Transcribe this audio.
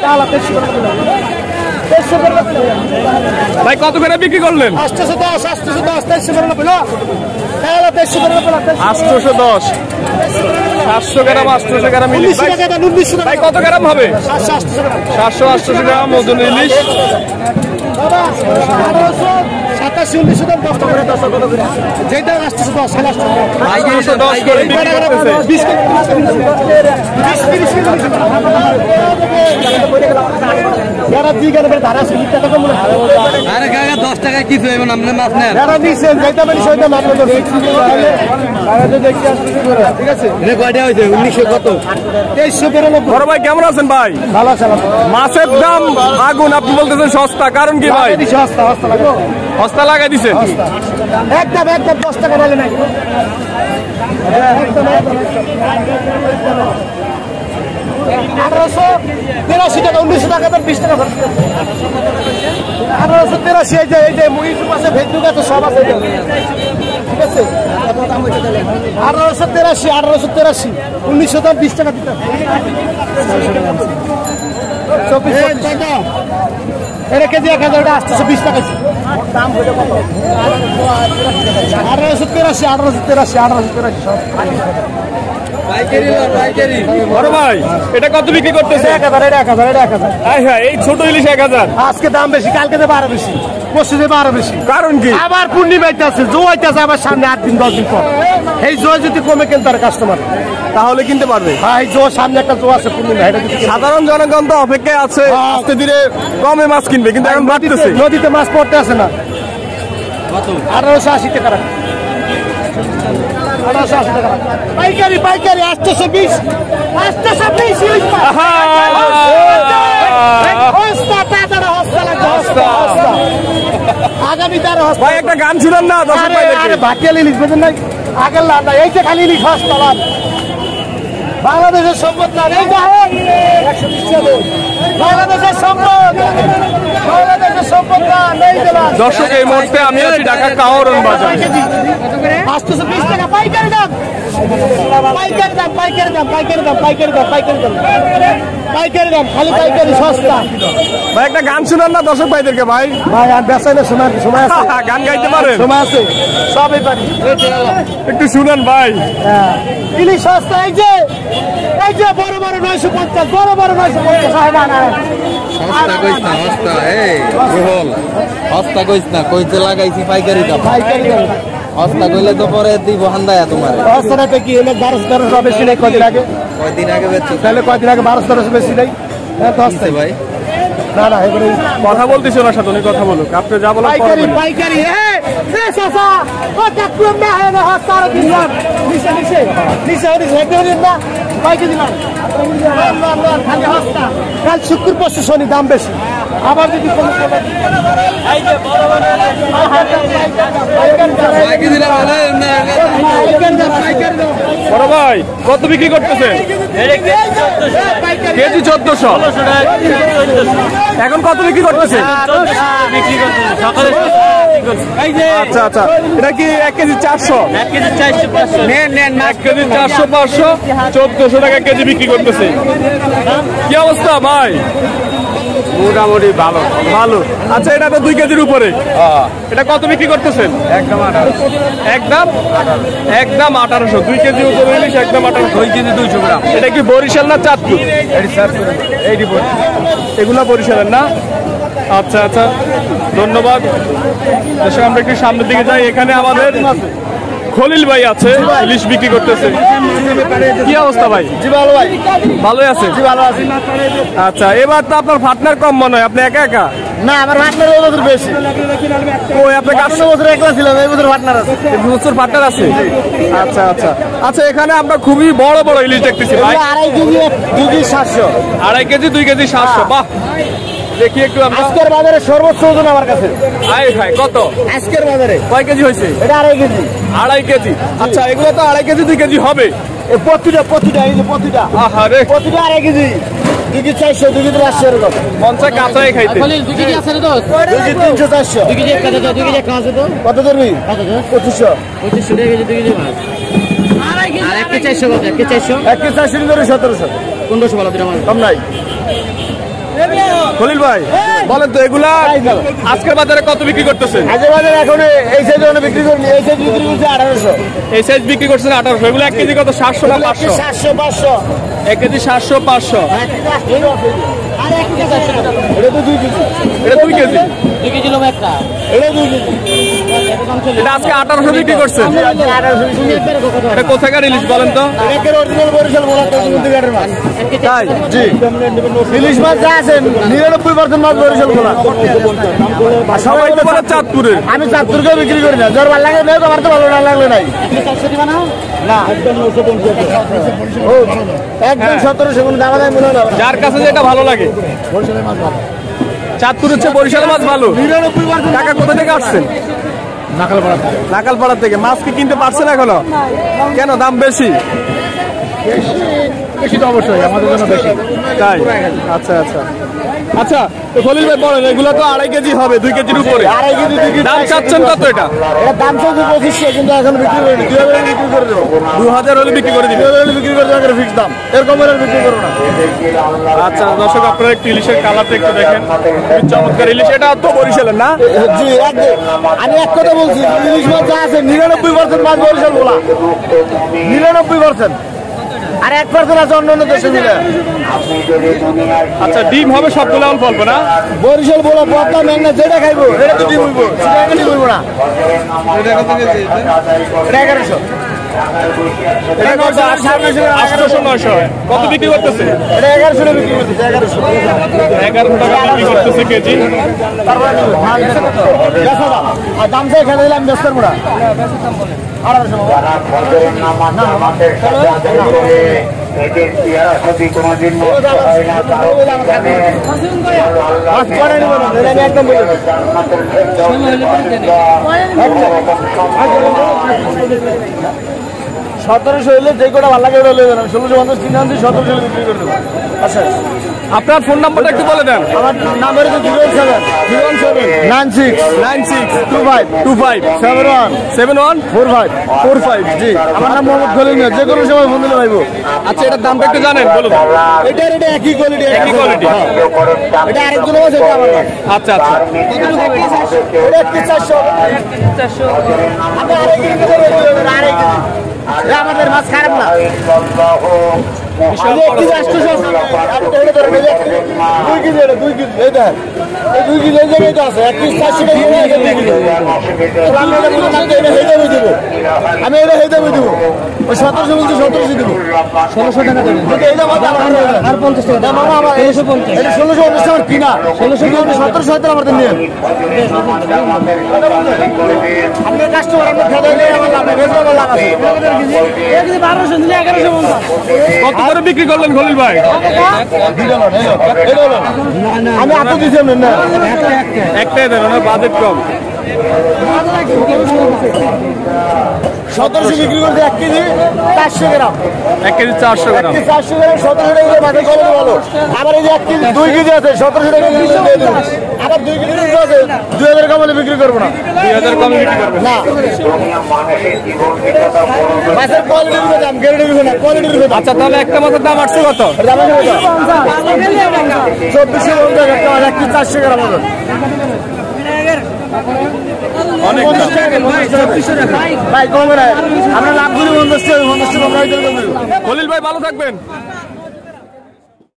ভাই কত করে বিক্রি করলেন? 810 700 গ্রাম 800 গ্রাম ইলিশ ভাই কত গ্রাম হবে? 700 গ্রাম ওজন ইলিশ। 27-19 দাম 10 টাকা করে 10 টাকা করে যেটা 810 করে বিক্রি করতেছে। 20 যারা দিগার পরে ধারা সুবিধা টাকা কম না। আরে কাকা 10 টাকায় কিছু হইব না আপনি মাছ নেন। যারা দিছেন যেটা মানে সেটা মাত্র তাহলে তারা তো দেখি আসছে করে ঠিক আছে। এটা কয়টা হইছে 1900 কত? 2392। বড় ভাই কেমন আছেন ভাই? ভালো আছেন। মাছের দাম আগুন, আপনি বলতেছেন সস্তা, কারণ কি ভাই? সস্তা লাগো সস্তা লাগাই দিছেন। একদম 10 টাকা ডালে নাই। একদম 1883 টাকা 1900 টাকা 20 টাকা 1883 এই যে ইউটিউব আছে ফেসবুক আছে সব আছে ঠিক আছে। 1883 1900 দাম 20 টাকা দিতে 24 টাকা এটা কেজি 1000 টাকা আসছে 20 টাকা দাম হইলো কত? 1883 সব বড় ভাই এটা কত বিক্রি করতেছে? 1000 হ্যাঁ এই ছোট ইলিশ 1000। আজকে দাম বেশি, কালকে দেবে আরো বেশি, পরশু দেবে আরো বেশি। কারণ কি? আবার পূর্ণিমাইতে আছে, জো হইতেছে আবার সামনে 8 দিন 10 দিন পর। এই জো যদি কমে কেন তার কাস্টমার তাহলে কিনতে পারবে। হ্যাঁ এই জো সামনে একটা জো আছে পূর্ণিমা, এটা যদি সাধারণ জনগণ তো অপেক্ষায় আছে আস্তে ধীরে কমে মাছ কিনবে, কিন্তু এখন বাড়তেছে। নদীতে মাছ পড়তে আছে না। কত? 1880 টাকা 1880 টাকা পাইকারি 820 আগামী তার ভাই একটা গান শুনেন না দর্শক ভাইদেরকে। ভাটিয়ালি ইলিশ বেঁধে নাই আগের লাভ নাই, এই যে খালি ইলিশ হস্তা লাভ বাংলাদেশের সম্পদ না। এই বাংলাদেশের সম্পদ, বাংলাদেশের সম্পদ না নেই দিলাম। দর্শক এই মুহূর্তে আমি আছি ঢাকা কাওরন বাজার। 820 টাকা পাইকারি দাম, পাইকারি দাম, পাইকারি দাম, পাইকারি দাম, পাইকারি দাম, পাইকারি দাম, পাইকারি দাম, খালি পাইকারি সস্তা। ভাই একটা গান শুনেন না দর্শক ভাইদেরকে। ভাই ভাই আর বেসাই না, সময় আছে, গান গাইতে পারেন? সময় আছে, সবই পারি। একটু শুনেন ভাই। ইলিশ সস্তা, এই যে বড় বড় 950, বড় বড় 950। সস্তা কইছ না, সস্তা এই রোহল সস্তা কইছ না, কইতে লাগাইছি পাইকারি দাম। পাইকারি দাম সস্তা কইলে তো পরে দিব হান্দায়া তোমার। সস্তাটা কি হলো? 1200 বেশি নেই। কদিন আগে বেচছো তাহলে কদিন আগে 1200 বেশি নেই ভাই? না না এবারে কথা বলতেছি ওনার সাথে, উনি কথা বলুক, আপনি যা বলেন পাইকারি পাইকারি। চাচা কথা কম না হয় না, হস্তার দিলাম নিচে নিচে নিচে নিচে না পাইকারি দিলাম খালি হস্তা। কাল শুক্র পরশু শনি দাম বেশি, আবার যদি কোনো বড় ভাই কত বিক্রি করতেছে? কেজি 1400। এখন কত বিক্রি করতেছে? আচ্ছা আচ্ছা, এটা কি 1 কেজি 400? 1 কেজি 400 500 1400 টাকা কেজি বিক্রি করতেছে। কি অবস্থা ভাই? মোটামুটি ভালো ভালো। আচ্ছা এটা তো 2 কেজির উপরে, এটা কত বিক্রি করতেছেন? একদম 1800। একদম 1800। 2 কেজি উপরে ইলিশ একদম 1800। 2 কেজি 200 গ্রাম। এটা কি বরিশাল না চাঁদপুর? এগুলা বরিশালের না? আচ্ছা আচ্ছা, ধন্যবাদ। আমরা একটু সামনের দিকে যাই। এখানে আমাদের খলিল ভাই আছে, ইলিশ বিক্রি করতেছে। কি অবস্থা ভাই? জি ভালো ভাই, ভালোই আছে। জি ভালো আছি। আচ্ছা এবার তো আপনার পার্টনার কম মনে হয়, আপনি একা একা? না আমার পার্টনার এই বছর বেশি। ওই আপনার কাছে বছর একলা ছিলাম, এই বছর পার্টনার আছে। বছর পার্টনার আছে। আচ্ছা আচ্ছা আচ্ছা, এখানে আমরা খুবই বড় বড় ইলিশ দেখতেছি ভাই। 2.5 কেজি 2 কেজি 700। 2.5 KG 2 KG 700। বাহ, দেখি একটু আমরা। আজকের বাজারে সর্বোচ্চ ওজন আমার কাছে। আয় ভাই কত আজকের বাজারে? কয় কেজি হয়েছে? এটা 2.5 কেজি। 2.5 কেজি। আচ্ছা এগুলো তো 2.5 কেজি 2 কেজি হবে। এই প্রতিটা এই যে প্রতিটা আহারে, প্রতিটা 2.5 কেজি, 2 কেজি 400, 2 কেজি 500 এরকম। মনসা কাঁচাই খাইতে। 2 কেজি আছে রে দোস্ত, 2 কেজি 300 400। 2 কেজি কত? 2 কেজি কাঁচা তো কত ধরবি? 2500 টাকা কেজি 2 কেজি মাছ। আর 1 কেজি 400 কত? 1 কেজি 400 ধরে 1700 1500 বলা দিলাম কম নাই। খলিল ভাই বলেন তো এগুলা আজকের বাজারে কত বিক্রি করতেছেন? আজকের বাজারে এখন এই সাইজ বিক্রি করিনি, এই সাইজ বিক্রি করছে 1800। এই সাইজ বিক্রি করছেন 1800। এগুলো 1 কেজি কত? 700 না 500? 700 500। 1 কেজি 700 500। আর 1 কেজি 400 টাকা। এটা তো 2 কেজি। এটা 2 কেজি। 2 কেজি লোম একটা। এটা 2 কেজি। এটা আজকে 1800 বিক্রি করছেন। 1800। এটা কোথাকার ইলিশ বলেন তো? এটা অরিজিনাল বরিশাল বলা কক্সবাজারের মাছ। তাই জি। ইলিশ মাছ যা আছে 99% মাছ বরিশাল বলা। সবাই তো বলে চাঁদপুরের। আমি চাঁদপুরকে বিক্রি করি না, যার ভালো লাগে নেই, আমার তো ভালো না লাগলে নাই। 400 দিবা না? না, একদম 950। ও একদম 1700 কোন দাম নাই মনে না। যার কাছে যেটা ভালো লাগে। বরিশালের মাছ ভালো। চাঁদপুরের চেয়ে বরিশালের মাছ ভালো। 99% টাকা কোথা থেকে আসছেন? নাকালপাড়া। নাকালপাড়া থেকে। মাছ কি কিনতে পারছেন এখনো? কেন দাম বেশি? বেশি তো অবশ্যই আমাদের জন্য বেশি। তাই? আচ্ছা আচ্ছা আচ্ছা, তো খলিল ভাই বলেন এগুলো তো 2.5 কেজি হবে, 2 কেজির উপরে। 2.5 কেজি 2 কেজি দাম চাচ্ছেন কত এটা? এটা দাম চাচ্ছে 2500, কিন্তু এখন বিক্রি করি 2000 বিক্রি করে দেবো। 2000 হলে বিক্রি করে দিবেন। 2000 বিক্রি করে দেবো, ফিক্স দাম। এরকম আর বিক্রি করবো না। আচ্ছা দর্শক, আপনারা একটু ইলিশের কালারটা একটু দেখেন, খুবই চমৎকার ইলিশ। এটা তো বরিশালের না? জি, আমি এক কথা বলছি, ইলিশ মাছ যা আছে 99% মাছ বরিশাল বলা। 99%। আর 1% আছে অন্য অন্য দেশে মিলে। আচ্ছা, ডিম হবে সবগুলো অল্প অল্প না? বরিশাল বলা পদ্মা মেঘনা যেটা খাইবো এটা তো ডিম হইব, সেটা ডিম হইব না। এটা কত কেজি? এটা 1100। এটা কত? 800 900। কত বিক্রি করতেছে? এটা 1100 বিক্রি করতেছে। 1100 টাকা বিক্রি করতেছে কেজি। তারপরে আর দাম চাই খেলে দিলাম ব্যস্ত মুড়া 1800। একদম 1700 হইলে যে কোটা ভালো লাগে ওটা লয়ে যাবেন। 1650 কিনে আনছি, 1700 বিক্রি করে দেবো। আচ্ছা, আপনার ফোন নাম্বারটা একটু বলে দেন। আমার নাম্বার হচ্ছে 017 96 25 25 71 71 45 45। জি, আমার নাম মোহাম্মদ খলিল মিয়া। যে কোনো সময় ফোন দিলে পাইবো। আচ্ছা, এটার দামটা একটু জানেন বলুন। এটা একই কোয়ালিটি। একই কোয়ালিটি। এটা আরেকজন আছে, এটা আমার না। আচ্ছা আচ্ছা, এটা 400। আমি আরেক কেজি দেবো, আরেক কেজি। এটা আমাদের মাছ খারাপ না। বিশাল বড়। 2 কেজি, এটা 2 কেজি। এই দেখ, এই 2 কেজি এই জায়গায় তো আছে। 1 কেজি 400 টাকা দিয়ে এটা 2 কেজি। আমি এটা বললাম না, এটা হেই দামে দেবো। আমি এটা হেই দামে দেবো। ওই 1700 বলতে 1700 দেবো। 1600 টাকা দেবো। এই দাম আর 50 টাকা। মামা আমার 1650। এটা 1650 টাকা কিনা। 1650 1700 আমার নিয়ে। আপনি কাস্টমার, আপনি খেতে গেলে আমার লাভ নেই, বেশি লাভ আছে। এই কেজি 1200 দিলে 1150। কত করে বিক্রি করলেন খলিল ভাই? আমি এত দিচ্ছি না, একটাই দেন, ওনার বাজেট কম। 1700 বিক্রি করতে 1 কেজি 400 গ্রাম। 1 কেজি 400 গ্রাম। 400 গ্রাম 1700 টাকা বাজার কম ভালো। আবার এই যে 1 কেজি 2 কেজি আছে 1700 টাকা কেজি দিয়ে দেবো। আবার 2 কেজি আছে 2000 কম হলে বিক্রি করবো না। 2000 কম বিক্রি করবেন না, মাছের কোয়ালিটির উপর দাম, গ্রেডের উপর না, কোয়ালিটির উপর দাম। আচ্ছা, তাহলে একটা মাছের দাম আসছে কত? দাম আছে কত? 2450 একটা মাছ 1 কেজি 400 গ্রাম হবে। অনেক দাম। ভাই কমে না, আমরা লাভ করি 50 টাকা, 50 টাকা আমরা খলিল ভাই ভালো থাকবেন।